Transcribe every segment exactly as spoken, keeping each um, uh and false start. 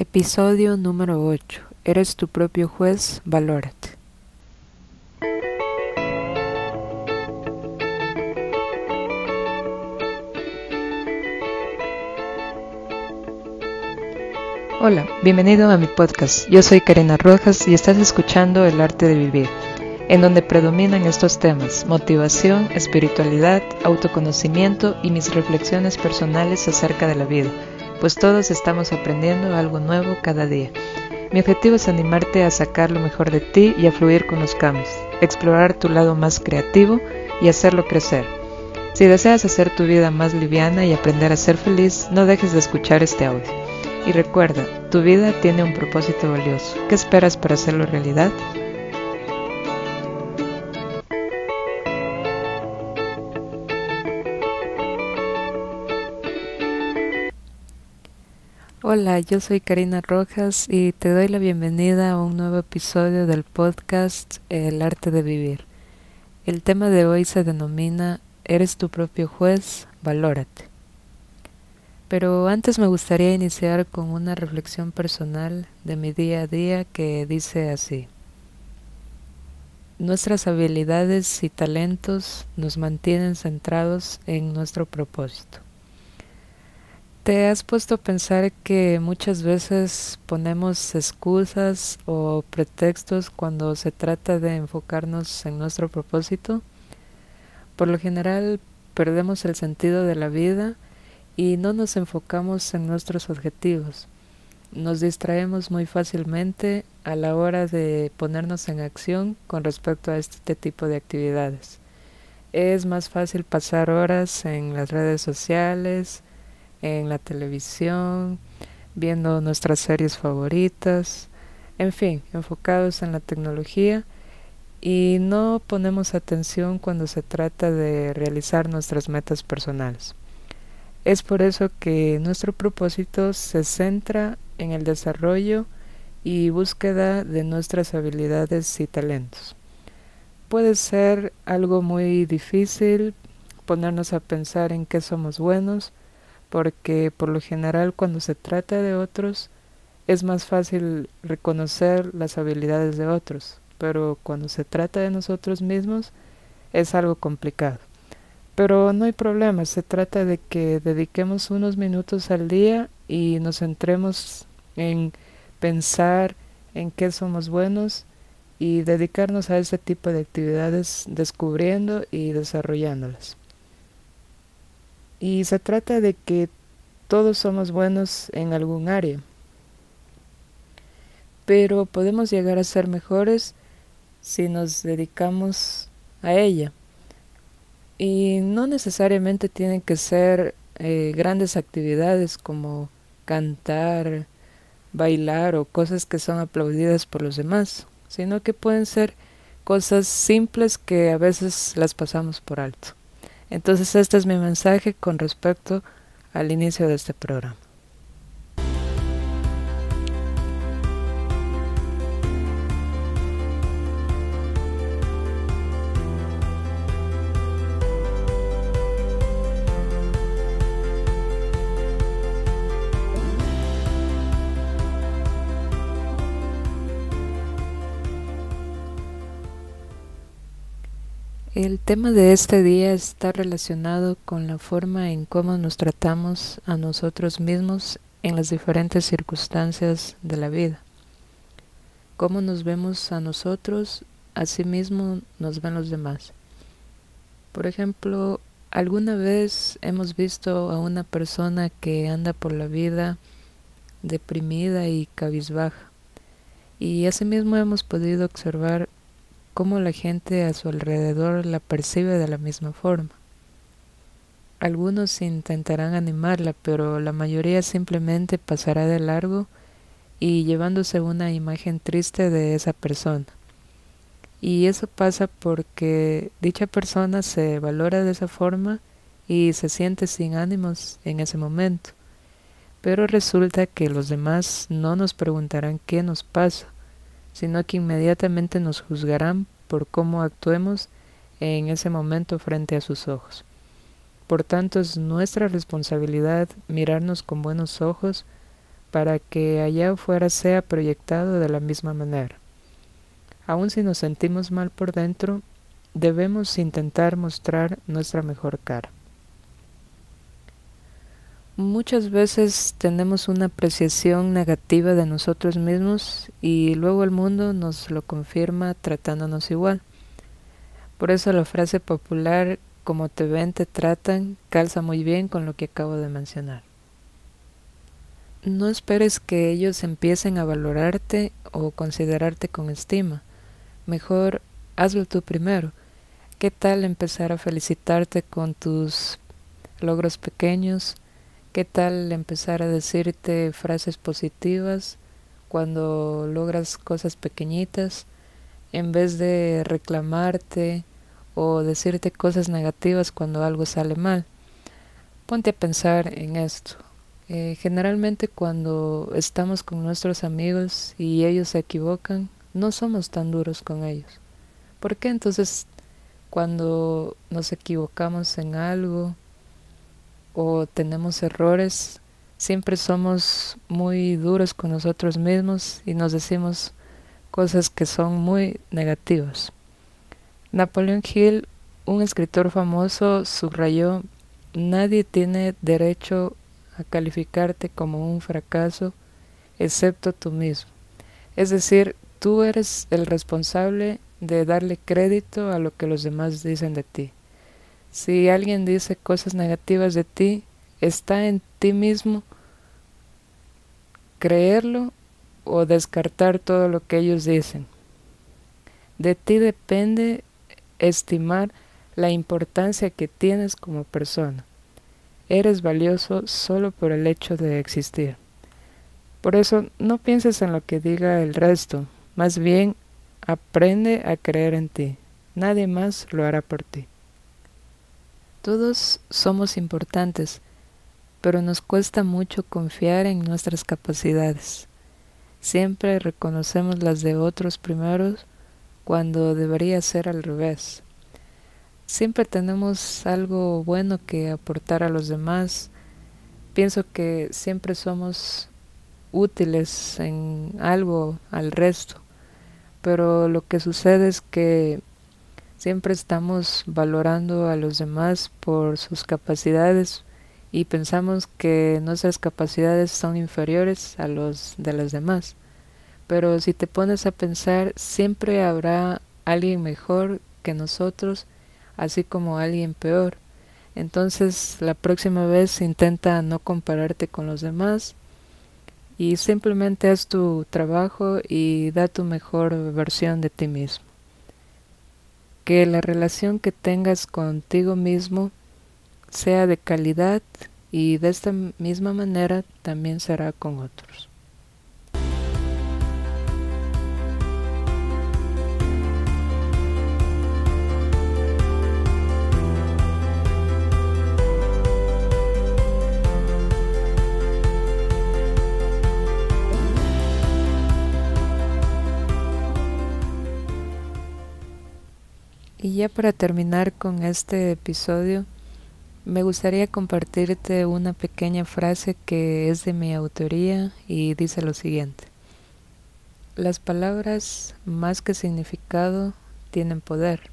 Episodio número ocho. Eres tu propio juez, valórate. Hola, bienvenido a mi podcast. Yo soy Karina Rojas y estás escuchando El Arte de Vivir, en donde predominan estos temas: motivación, espiritualidad, autoconocimiento y mis reflexiones personales acerca de la vida, pues todos estamos aprendiendo algo nuevo cada día. Mi objetivo es animarte a sacar lo mejor de ti y a fluir con los cambios, explorar tu lado más creativo y hacerlo crecer. Si deseas hacer tu vida más liviana y aprender a ser feliz, no dejes de escuchar este audio. Y recuerda, tu vida tiene un propósito valioso. ¿Qué esperas para hacerlo realidad? Hola, yo soy Karina Rojas y te doy la bienvenida a un nuevo episodio del podcast El Arte de Vivir. El tema de hoy se denomina Eres tu propio juez, valórate. Pero antes me gustaría iniciar con una reflexión personal de mi día a día que dice así: nuestras habilidades y talentos nos mantienen centrados en nuestro propósito. ¿Te has puesto a pensar que muchas veces ponemos excusas o pretextos cuando se trata de enfocarnos en nuestro propósito? Por lo general perdemos el sentido de la vida y no nos enfocamos en nuestros objetivos. Nos distraemos muy fácilmente a la hora de ponernos en acción con respecto a este tipo de actividades. Es más fácil pasar horas en las redes sociales, en la televisión, viendo nuestras series favoritas, en fin, enfocados en la tecnología, y no ponemos atención cuando se trata de realizar nuestras metas personales. Es por eso que nuestro propósito se centra en el desarrollo y búsqueda de nuestras habilidades y talentos. Puede ser algo muy difícil ponernos a pensar en qué somos buenos, porque por lo general cuando se trata de otros es más fácil reconocer las habilidades de otros, pero cuando se trata de nosotros mismos es algo complicado. Pero no hay problema, se trata de que dediquemos unos minutos al día y nos centremos en pensar en qué somos buenos y dedicarnos a ese tipo de actividades, descubriendo y desarrollándolas. Y se trata de que todos somos buenos en algún área, pero podemos llegar a ser mejores si nos dedicamos a ella. Y no necesariamente tienen que ser eh, grandes actividades como cantar, bailar o cosas que son aplaudidas por los demás, sino que pueden ser cosas simples que a veces las pasamos por alto. Entonces este es mi mensaje con respecto al inicio de este programa. El tema de este día está relacionado con la forma en cómo nos tratamos a nosotros mismos en las diferentes circunstancias de la vida. Cómo nos vemos a nosotros, así mismo nos ven los demás. Por ejemplo, ¿alguna vez hemos visto a una persona que anda por la vida deprimida y cabizbaja? Y asimismo hemos podido observar cómo la gente a su alrededor la percibe de la misma forma. Algunos intentarán animarla, pero la mayoría simplemente pasará de largo y llevándose una imagen triste de esa persona. Y eso pasa porque dicha persona se valora de esa forma y se siente sin ánimos en ese momento. Pero resulta que los demás no nos preguntarán qué nos pasa, sino que inmediatamente nos juzgarán por cómo actuemos en ese momento frente a sus ojos. Por tanto, es nuestra responsabilidad mirarnos con buenos ojos para que allá afuera sea proyectado de la misma manera. Aun si nos sentimos mal por dentro, debemos intentar mostrar nuestra mejor cara. Muchas veces tenemos una apreciación negativa de nosotros mismos y luego el mundo nos lo confirma tratándonos igual. Por eso la frase popular, como te ven, te tratan, calza muy bien con lo que acabo de mencionar. No esperes que ellos empiecen a valorarte o considerarte con estima. Mejor hazlo tú primero. ¿Qué tal empezar a felicitarte con tus logros pequeños? ¿Qué tal empezar a decirte frases positivas cuando logras cosas pequeñitas, en vez de reclamarte o decirte cosas negativas cuando algo sale mal? Ponte a pensar en esto. Eh, generalmente cuando estamos con nuestros amigos y ellos se equivocan, no somos tan duros con ellos. ¿Por qué entonces cuando nos equivocamos en algo o tenemos errores, siempre somos muy duros con nosotros mismos y nos decimos cosas que son muy negativas? Napoleon Hill, un escritor famoso, subrayó: nadie tiene derecho a calificarte como un fracaso excepto tú mismo. Es decir, tú eres el responsable de darle crédito a lo que los demás dicen de ti. Si alguien dice cosas negativas de ti, está en ti mismo creerlo o descartar todo lo que ellos dicen. De ti depende estimar la importancia que tienes como persona. Eres valioso solo por el hecho de existir. Por eso no pienses en lo que diga el resto, más bien aprende a creer en ti. Nadie más lo hará por ti. Todos somos importantes, pero nos cuesta mucho confiar en nuestras capacidades. Siempre reconocemos las de otros primero cuando debería ser al revés. Siempre tenemos algo bueno que aportar a los demás. Pienso que siempre somos útiles en algo al resto, pero lo que sucede es que siempre estamos valorando a los demás por sus capacidades y pensamos que nuestras capacidades son inferiores a los de los demás. Pero si te pones a pensar, siempre habrá alguien mejor que nosotros, así como alguien peor. Entonces, la próxima vez intenta no compararte con los demás y simplemente haz tu trabajo y da tu mejor versión de ti mismo. Que la relación que tengas contigo mismo sea de calidad y de esta misma manera también será con otros. Y ya para terminar con este episodio, me gustaría compartirte una pequeña frase que es de mi autoría y dice lo siguiente: las palabras, más que significado, tienen poder.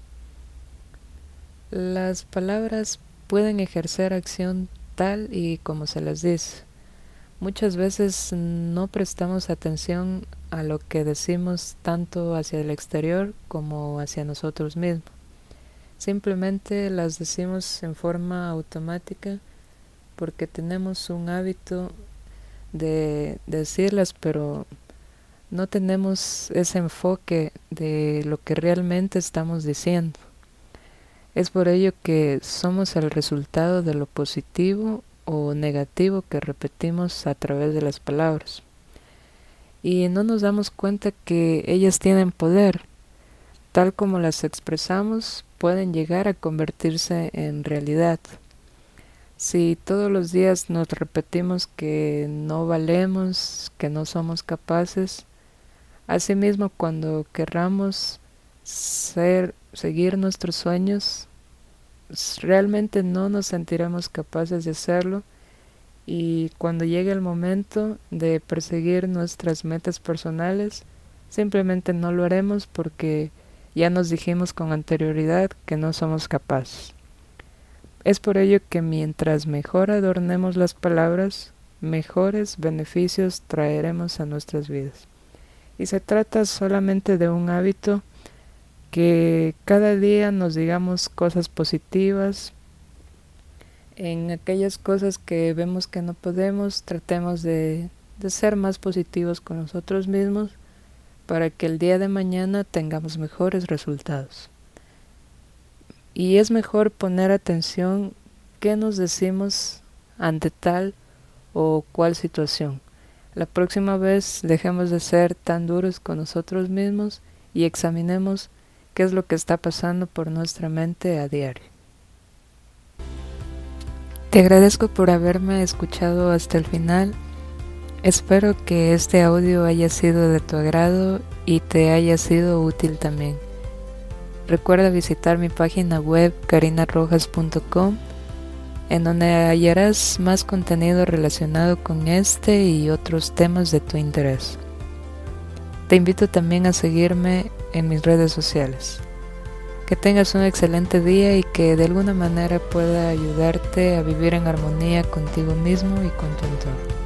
Las palabras pueden ejercer acción tal y como se las dice. Muchas veces no prestamos atención a lo que decimos tanto hacia el exterior como hacia nosotros mismos. Simplemente las decimos en forma automática porque tenemos un hábito de decirlas, pero no tenemos ese enfoque de lo que realmente estamos diciendo. Es por ello que somos el resultado de lo positivo o negativo que repetimos a través de las palabras. Y no nos damos cuenta que ellas tienen poder. Tal como las expresamos, pueden llegar a convertirse en realidad. Si todos los días nos repetimos que no valemos, que no somos capaces, asimismo cuando querramos ser, seguir nuestros sueños, realmente no nos sentiremos capaces de hacerlo y cuando llegue el momento de perseguir nuestras metas personales, simplemente no lo haremos porque ya nos dijimos con anterioridad que no somos capaces. Es por ello que mientras mejor adornemos las palabras, mejores beneficios traeremos a nuestras vidas. Y se trata solamente de un hábito, que cada día nos digamos cosas positivas. En aquellas cosas que vemos que no podemos, tratemos de, de ser más positivos con nosotros mismos para que el día de mañana tengamos mejores resultados. Y es mejor poner atención qué nos decimos ante tal o cual situación. La próxima vez dejemos de ser tan duros con nosotros mismos y examinemos qué es lo que está pasando por nuestra mente a diario. Te agradezco por haberme escuchado hasta el final. Espero que este audio haya sido de tu agrado y te haya sido útil también. Recuerda visitar mi página web karina rojas punto com, en donde hallarás más contenido relacionado con este y otros temas de tu interés. Te invito también a seguirme en mis redes sociales. Que tengas un excelente día y que de alguna manera pueda ayudarte a vivir en armonía contigo mismo y con tu entorno.